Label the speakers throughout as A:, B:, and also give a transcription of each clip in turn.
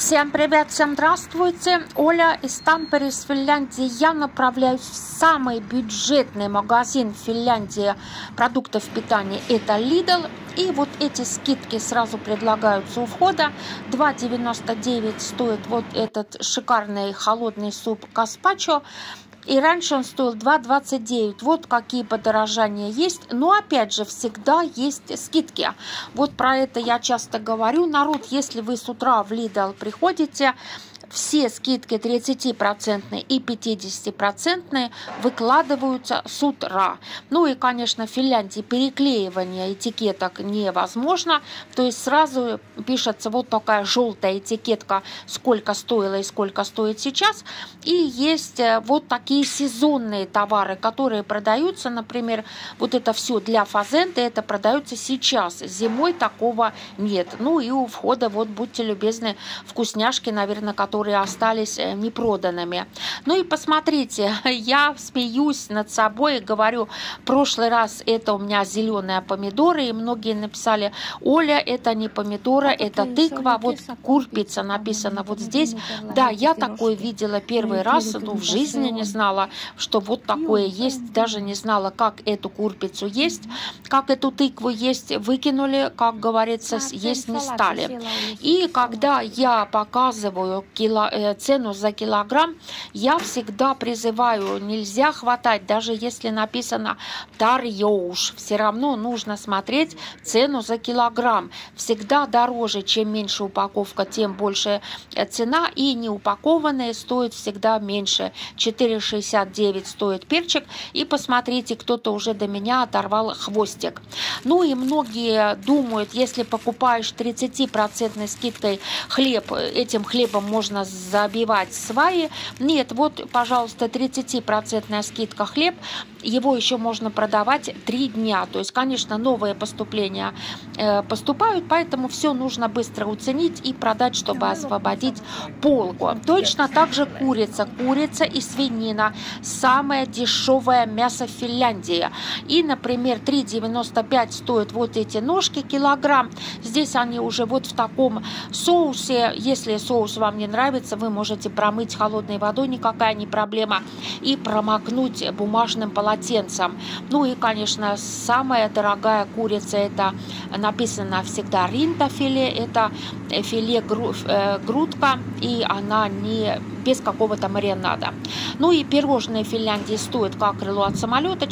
A: Всем привет, всем здравствуйте. Оля из Тампере, из Финляндии. Я направляюсь в самый бюджетный магазин в Финляндии продуктов питания. Это Lidl. И вот эти скидки сразу предлагаются у входа. 2,99 стоит вот этот шикарный холодный суп гаспачо. И раньше он стоил 2,29. Вот какие подорожания есть. Но опять же, всегда есть скидки. Вот про это я часто говорю. Народ, если вы с утра в Lidl приходите, все скидки 30% и 50% выкладываются с утра. Ну и, конечно, в Финляндии переклеивание этикеток невозможно. То есть сразу пишется вот такая желтая этикетка, сколько стоило и сколько стоит сейчас. И есть вот такие сезонные товары, которые продаются. Например, вот это все для фазенды, это продается сейчас. Зимой такого нет. Ну и у входа, вот будьте любезны, вкусняшки, наверное, которые остались непроданными. Ну и посмотрите, я смеюсь над собой и говорю, в прошлый раз это у меня зеленые помидоры, и многие написали: Оля, это не помидоры, это тыква, вот курпица написано вот здесь. Да, я такое видела первый раз, но в жизни не знала, что вот такое есть, даже не знала, как эту курпицу есть, как эту тыкву есть, выкинули, как говорится, есть не стали. И когда я показываю цену за килограмм, я всегда призываю, нельзя хватать, даже если написано тарьоуш, все равно нужно смотреть цену за килограмм. Всегда дороже, чем меньше упаковка, тем больше цена, и неупакованные стоят всегда меньше. 4,69 стоит перчик, и посмотрите, кто-то уже до меня оторвал хвостик. Ну и многие думают, если покупаешь 30% скидкой хлеб, этим хлебом можно забивать сваи. Нет, вот, пожалуйста, 30% скидка хлеб, его еще можно продавать 3 дня. То есть, конечно, новые поступления поступают, поэтому все нужно быстро уценить и продать, чтобы освободить полку. Точно так же курица. Курица и свинина. Самое дешевое мясо в Финляндии. И, например, 3,95 стоят вот эти ножки килограмм. Здесь они уже вот в таком соусе. Если соус вам не нравится, вы можете промыть холодной водой, никакая не проблема, и промокнуть бумажным полотенцем. Ну и, конечно, самая дорогая курица, это написано всегда ринтафиле, это филе грудка, и она не без какого-то маринада. Ну и пирожные в Финляндии стоят как крыло от самолета,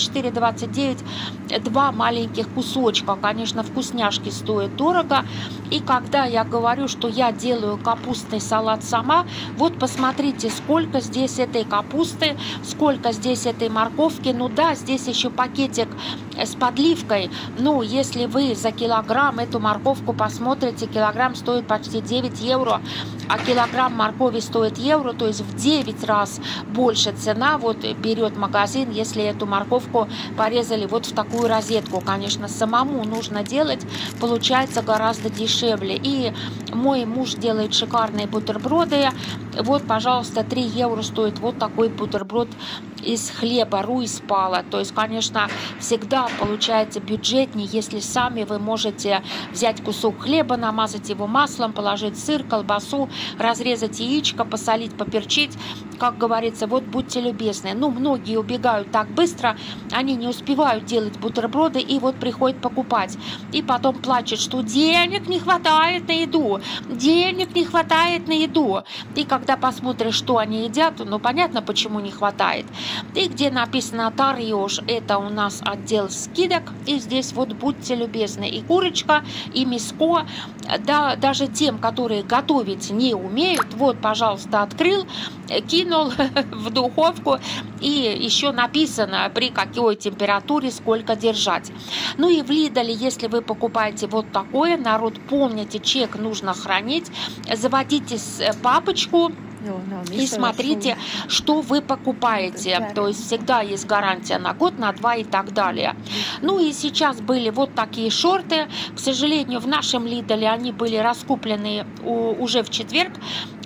A: 4,29, 2 маленьких кусочка. Конечно, вкусняшки стоят дорого. И когда я говорю, что я делаю капустный салат сама, вот посмотрите, сколько здесь этой капусты, сколько здесь этой морковки. Ну да, здесь еще пакетик с подливкой. Ну, если вы за килограмм эту морковку посмотрите, килограмм стоит почти 9 евро, а килограмм моркови стоит евро, то есть в 9 раз больше цена. Вот берет магазин, если эту морковку порезали вот в такую розетку. Конечно, самому нужно делать, получается гораздо дешевле. И мой муж делает шикарные бутерброды. Вот, пожалуйста, 3 евро стоит вот такой бутерброд из хлеба руиспала. То есть, конечно, всегда получается бюджетнее, если сами вы можете взять кусок хлеба, намазать его маслом, положить сыр, колбасу, разрезать яичко, посолить, поперчить. Как говорится, вот будьте любезны. Ну, многие убегают так быстро, они не успевают делать бутерброды и вот приходят покупать. И потом плачут, что денег не хватает на еду, денег не хватает на еду. И когда посмотришь, что они едят, ну, понятно, почему не хватает. И где написано тарьош, это у нас отдел скидок. И здесь вот будьте любезны. И курочка, и мяско. Да, даже тем, которые готовить не умеют, вот, пожалуйста, открыл, кинул в духовку, и еще написано, при какой температуре сколько держать. Ну и в Lidl, если вы покупаете вот такое, народ, помните, чек нужно хранить, заводите папочку и смотрите, что вы покупаете. То есть всегда есть гарантия на год, на 2 и так далее. Ну и сейчас были вот такие шорты. К сожалению, в нашем Lidl они были раскуплены уже в четверг.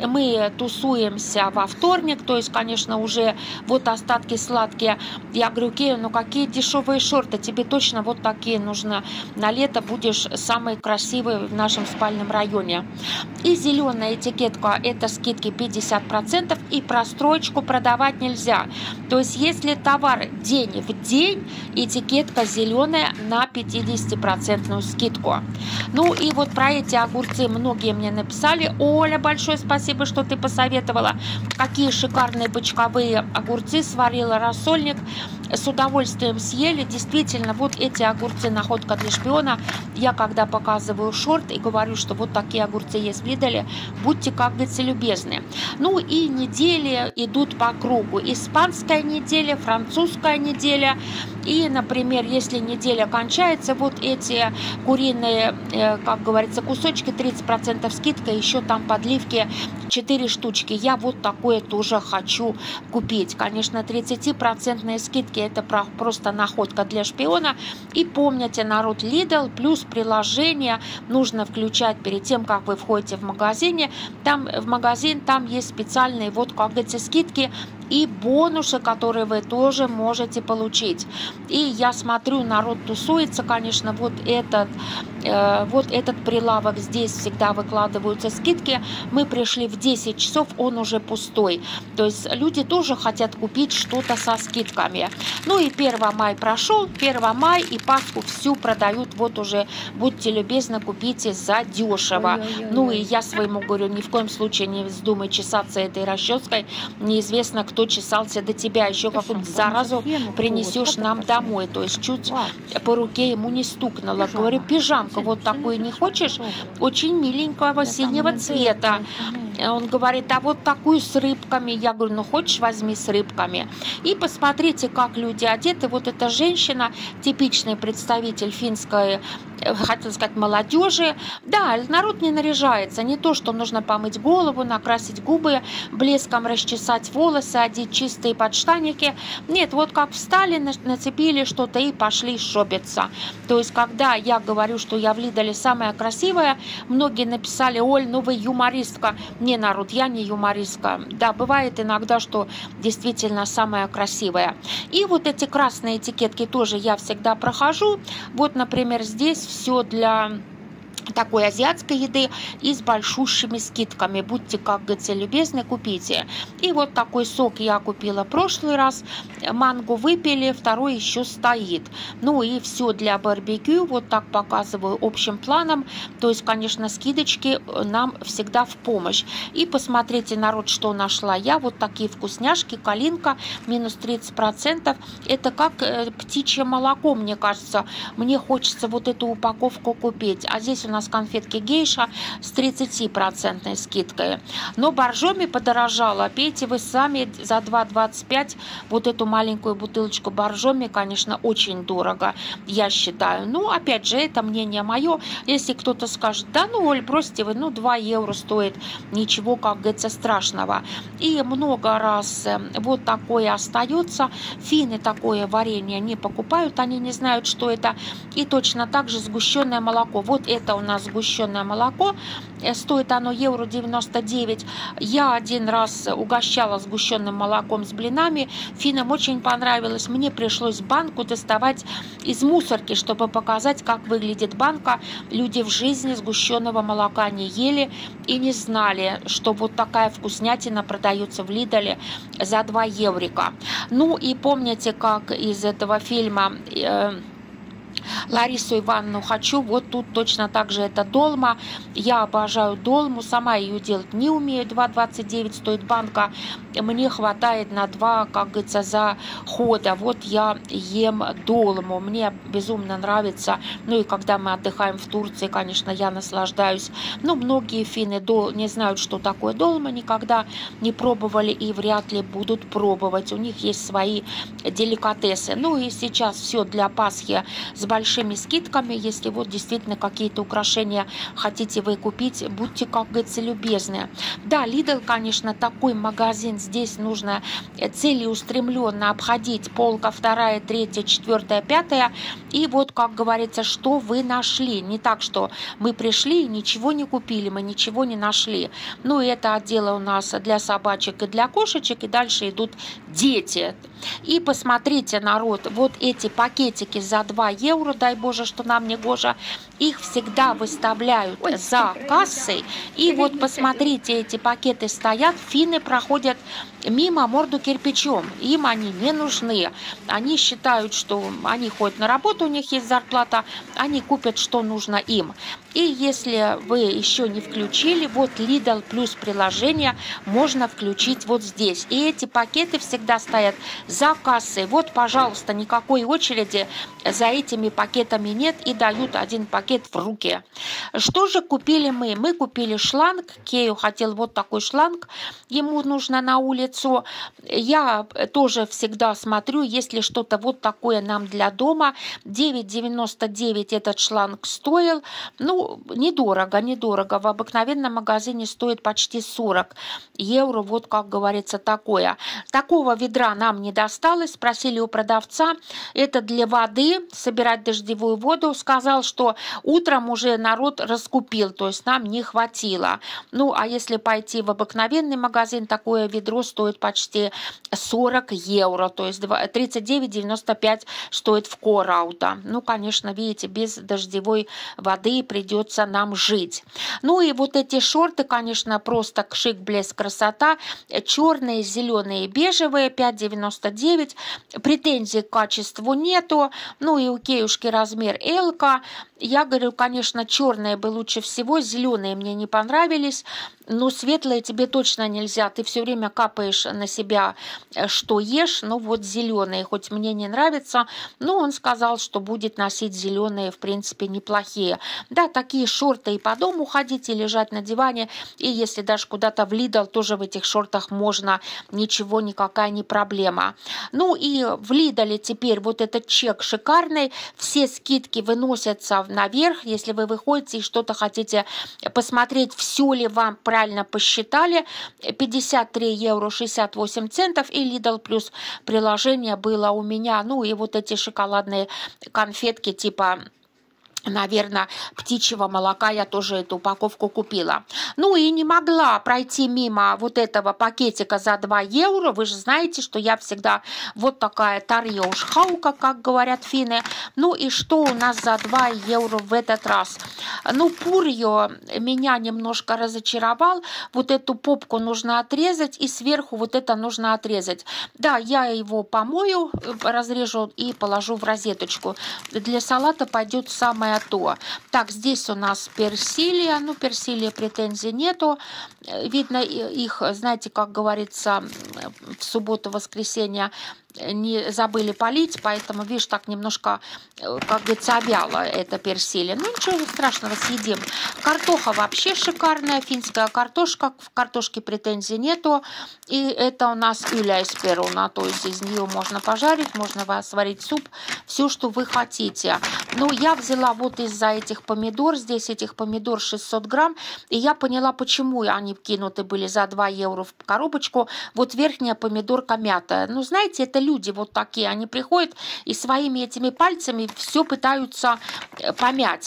A: мы тусуемся во вторник, то есть, конечно, уже вот остатки сладкие. Я говорю, Кея, ну какие дешевые шорты, тебе точно вот такие нужно. На лето будешь самый красивый в нашем спальном районе. И зеленая этикетка, это скидки 50%, и прострочку продавать нельзя. То есть, если товар день в день, этикетка зеленая на 50% скидку. Ну и вот про эти огурцы многие мне написали. Оля, большое спасибо, что ты посоветовала. Какие шикарные бочковые огурцы, сварила рассольник. С удовольствием съели. Действительно, вот эти огурцы находка для шпиона. Я когда показываю шорт и говорю, что вот такие огурцы есть в Лиделе, будьте, как говорится, любезны. Ну и недели идут по кругу. Испанская неделя, французская неделя. И, например, если неделя кончается, вот эти куриные, как говорится, кусочки, 30% скидка, еще там подливки 4 штучки. Я вот такое тоже хочу купить. Конечно, 30% скидки это просто находка для шпиона. И помните, народ, Lidl плюс приложение нужно включать перед тем, как вы входите в магазин. Там есть специальные, вот, как говорится, скидки и бонусы, которые вы тоже можете получить. И я смотрю, народ тусуется, конечно, вот этот прилавок, здесь всегда выкладываются скидки. Мы пришли в 10 часов, он уже пустой. То есть люди тоже хотят купить что-то со скидками. Ну и 1 мая прошел, 1 мая и Пасху всю продают, вот уже, будьте любезны, купите за дешево. Ну и я своему говорю, ни в коем случае не вздумай чесаться этой расческой, неизвестно, кто чесался до тебя, еще какую-нибудь заразу принесешь нам домой. То есть чуть по руке ему не стукнуло. Говорю, пижамку вот такую не хочешь? Очень миленького синего цвета. Он говорит, а вот такую с рыбками. Я говорю, ну хочешь, возьми с рыбками. И посмотрите, как люди одеты. Вот эта женщина, типичный представитель финской, хотел сказать, молодежи. Да, народ не наряжается. Не то, что нужно помыть голову, накрасить губы, блеском расчесать волосы, одеть чистые подштанники. Нет, вот как встали, нацепили что-то и пошли шопиться. То есть, когда я говорю, что я в Лиделе самая красивая, многие написали, Оль, ну вы юмористка. Не, народ, я не юмористка. Да, бывает иногда, что действительно самая красивая. И вот эти красные этикетки тоже я всегда прохожу. Вот, например, здесь все для такой азиатской еды и с большущими скидками. Будьте, как говорится, любезны, купите. И вот такой сок я купила в прошлый раз. Манго выпили, второй еще стоит. Ну и все для барбекю. Вот так показываю общим планом. То есть, конечно, скидочки нам всегда в помощь. И посмотрите, народ, что нашла я. Вот такие вкусняшки. Калинка минус 30%. Это как птичье молоко, мне кажется. Мне хочется вот эту упаковку купить. А здесь у нас конфетки гейша с 30% скидкой. Но боржоми подорожало. Пейте вы сами за 2,25 вот эту маленькую бутылочку боржоми, конечно, очень дорого, я считаю. Ну, опять же, это мнение мое. Если кто-то скажет, да ну, Оль, бросьте вы, ну, 2 евро стоит, ничего, как говорится, страшного. И много раз вот такое остается. Финны такое варенье не покупают, они не знают, что это. И точно так же сгущенное молоко. Вот это у нас сгущенное молоко. Стоит оно евро 99. Я один раз угощала сгущенным молоком с блинами. Финнам очень понравилось. Мне пришлось банку доставать из мусорки, чтобы показать, как выглядит банка. Люди в жизни сгущенного молока не ели и не знали, что вот такая вкуснятина продается в Лиделе за 2 еврика. Ну и помните, как из этого фильма Ларису Ивановну хочу, вот тут точно так же это долма. Я обожаю долму, сама ее делать не умею. 2,29 стоит банка. Мне хватает на 2, как говорится, захода. Вот я ем долму. Мне безумно нравится. Ну и когда мы отдыхаем в Турции, конечно, я наслаждаюсь. Но многие финны не знают, что такое долма, никогда не пробовали и вряд ли будут пробовать. У них есть свои деликатесы. Ну и сейчас все для Пасхи с небольшими скидками. Если вот действительно какие-то украшения хотите вы купить, будьте, как говорится, любезны. Да, Lidl, конечно, такой магазин. Здесь нужно целеустремленно обходить полка 2, 3, 4, 5. И вот, как говорится, что вы нашли. Не так, что мы пришли и ничего не купили, мы ничего не нашли. Ну, это отделы у нас для собачек и для кошечек, и дальше идут дети. И посмотрите, народ, вот эти пакетики за 2 евро, дай боже, что нам не гоже, их всегда выставляют за кассой. И вот посмотрите, эти пакеты стоят, финны проходят мимо морду кирпичом. Им они не нужны. Они считают, что они ходят на работу, у них есть зарплата, они купят, что нужно им. И если вы еще не включили, вот Lidl плюс приложение можно включить вот здесь. И эти пакеты всегда стоят за кассой. Вот, пожалуйста, никакой очереди за этими пакетами нет и дают один пакет в руки. Что же купили мы? Мы купили шланг. Кею хотел вот такой шланг. Ему нужно на улицу. Я тоже всегда смотрю, если что-то вот такое нам для дома. 9,99 этот шланг стоил. Ну, недорого, недорого. В обыкновенном магазине стоит почти 40 евро. Вот, как говорится, такое. Такого ведра нам не досталось. Спросили у продавца. Это для воды, собирать дождевую воду. Сказал, что утром уже народ раскупил, то есть нам не хватило. Ну, а если пойти в обыкновенный магазин, такое ведро стоит почти 40 евро, то есть 39,95 стоит в Кораута. Ну, конечно, видите, без дождевой воды придется нам жить. Ну и вот эти шорты, конечно, просто шик, блеск, красота. Черные, зеленые, бежевые, 5,99. Претензий к качеству нету. Ну и у Кеюшки размер L-ка. Я говорю, конечно, черные бы лучше всего, зеленые мне не понравились, но светлые тебе точно нельзя. Ты все время капаешь на себя, что ешь. Ну вот зеленые, хоть мне не нравится, но он сказал, что будет носить зеленые, в принципе, неплохие. Да, такие шорты и по дому ходить, и лежать на диване, и если даже куда-то в Lidl, тоже в этих шортах можно, ничего, никакая не проблема. Ну и в Lidl теперь вот этот чек шикарный, все скидки выносятся наверх, если вы выходите и что-то хотите посмотреть, все ли вам правильно посчитали. 53 евро 68 центов и Lidl плюс приложение было у меня. Ну и вот эти шоколадные конфетки типа, наверное, птичьего молока, я тоже эту упаковку купила. Ну и не могла пройти мимо вот этого пакетика за 2 евро. Вы же знаете, что я всегда вот такая тарьёшхаука, как говорят финны. Ну и что у нас за 2 евро в этот раз? Ну, пурьё меня немножко разочаровал. Вот эту попку нужно отрезать, и сверху вот это нужно отрезать. Да, я его помою, разрежу и положу в розеточку. Для салата пойдет самое то. Так, здесь у нас персилия. Ну, персилия претензий нету. Видно, их, знаете, как говорится, в субботу-воскресенье не забыли полить, поэтому, видишь, так немножко, как говорится, овяла эта персилия. Ну, ничего страшного, съедим. Картоха вообще шикарная, финская картошка, в картошке претензий нету. И это у нас yleisperuna, то есть из нее можно пожарить, можно сварить суп, все, что вы хотите. Но я взяла вот из-за этих помидор, здесь этих помидор 600 грамм, и я поняла, почему они кинуты были за 2 евро в коробочку. Вот верхняя помидорка мятая. Ну, знаете, это люди вот такие, они приходят и своими этими пальцами все пытаются помять.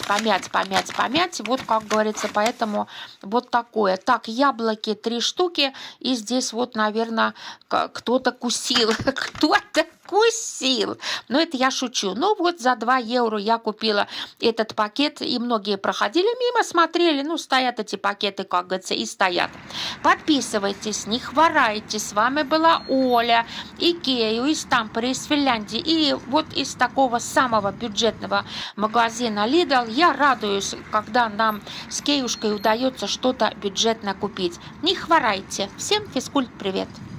A: Вот, как говорится, поэтому вот такое. Так, яблоки 3 штуки, и здесь вот, наверное, кто-то кусил. Кто-то кусил. Но это я шучу. Ну вот за 2 евро я купила этот пакет, и многие проходили мимо, смотрели, ну стоят эти пакеты, как говорится, и стоят. Подписывайтесь, не хворайте. С вами была Оля, Икею из Тампере, из Финляндии, и вот из такого самого бюджетного магазина Lidl. Я радуюсь, когда нам с Кеюшкой удается что-то бюджетно купить. Не хворайте. Всем физкульт привет!